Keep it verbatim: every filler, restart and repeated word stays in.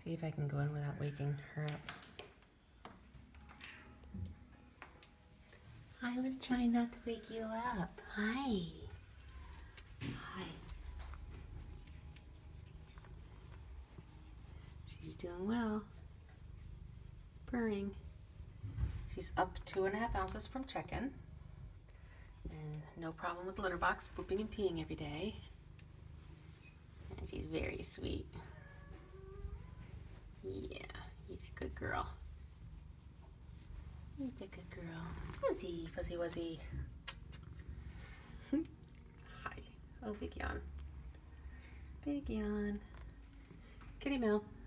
See if I can go in without waking her up. I was trying not to wake you up. Hi. Hi. She's doing well. Purring. She's up two and a half ounces from check-in. And no problem with litter box, pooping and peeing every day. And she's very sweet. Yeah, you're a good girl. You're a good girl. Fuzzy, fuzzy, wuzzy. Hi. Oh, big yawn. Big yawn. Kitty Mill.